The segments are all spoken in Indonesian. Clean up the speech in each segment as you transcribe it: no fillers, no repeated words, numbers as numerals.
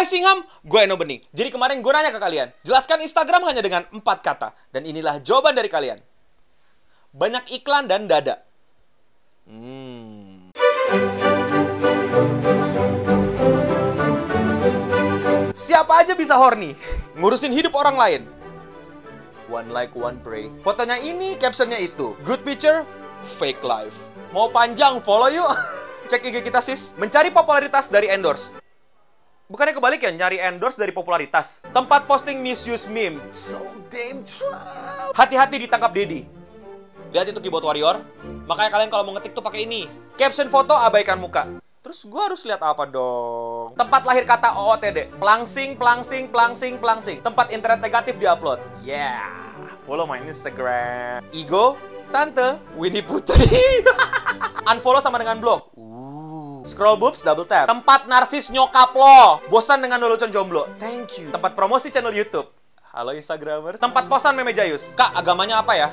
Hai Singham, gue Eno Bening. Jadi kemarin gue nanya ke kalian, jelaskan Instagram hanya dengan 4 kata. Dan inilah jawaban dari kalian. Banyak iklan dan dada. Siapa aja bisa horny, ngurusin hidup orang lain. One like, one pray. Fotonya ini, captionnya itu. Good picture, fake life. Mau panjang, follow yuk. Cek IG kita sis. Mencari popularitas dari endorse. Bukannya kebalik ya, nyari endorse dari popularitas. Tempat posting misuse meme. So damn true. Hati-hati ditangkap Dedi. Lihat itu keyboard warrior. Makanya kalian kalau mau ngetik tuh pakai ini. Caption foto, abaikan muka. Terus gue harus lihat apa dong? Tempat lahir kata OOTD. Plangsing, plangsing, plangsing, plangsing. Tempat internet negatif diupload. Yeah. Follow my Instagram. Ego, Tante, Winnie Putri. Unfollow sama dengan blog. Scroll boobs, double tap. Tempat narsis nyokap lo. Bosan dengan lelucon jomblo. Thank you. Tempat promosi channel YouTube. Halo Instagramer. Tempat posan meme Jayus. Kak, agamanya apa ya?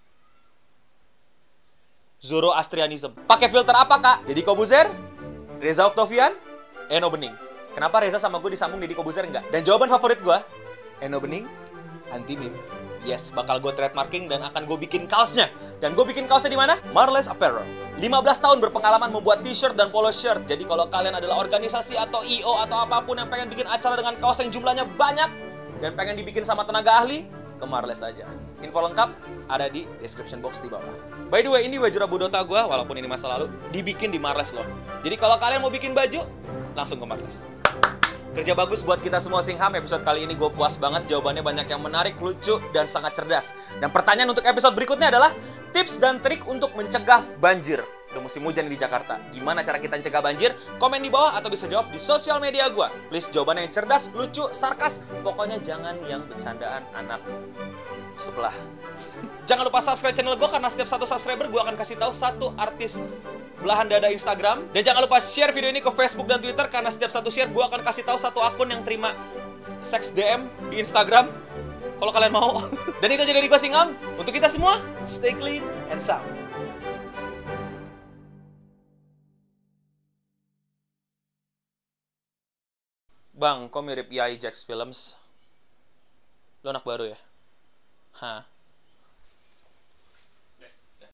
Zoroastrianism. Pakai filter apa, Kak? Deddy Kobuzer? Reza Octavian? Eno Bening. Kenapa Reza sama gue disambung Deddy Kobuzer enggak? Dan jawaban favorit gue, Eno Bening, anti meme. Yes, bakal gue trademarking dan akan gue bikin kaosnya. Dan gue bikin kaosnya di mana? Marles Apparel. 15 tahun berpengalaman membuat t-shirt dan polo shirt. Jadi kalau kalian adalah organisasi atau IO atau apapun yang pengen bikin acara dengan kaos yang jumlahnya banyak dan pengen dibikin sama tenaga ahli, ke Marles aja. Info lengkap ada di description box di bawah. By the way, ini baju Rabu Dota gue, walaupun ini masa lalu, dibikin di Marles loh. Jadi kalau kalian mau bikin baju, langsung ke Marles. Kerja bagus buat kita semua Singham. Episode kali ini gue puas banget. Jawabannya banyak yang menarik, lucu, dan sangat cerdas. Dan pertanyaan untuk episode berikutnya adalah tips dan trik untuk mencegah banjir. Udah musim hujan di Jakarta. Gimana cara kita mencegah banjir? Komen di bawah atau bisa jawab di sosial media gue. Please jawabannya yang cerdas, lucu, sarkas. Pokoknya jangan yang bercandaan anak sebelah. Jangan lupa subscribe channel gue karena setiap satu subscriber gue akan kasih tahu satu artis belahan dada Instagram. Dan jangan lupa share video ini ke Facebook dan Twitter karena setiap satu share gue akan kasih tahu satu akun yang terima seks DM di Instagram kalau kalian mau. Dan itu aja dari gue Singham. Untuk kita semua, stay clean and sound. Bang, kok mirip Yai Jax Films? Lo anak baru ya? Hah?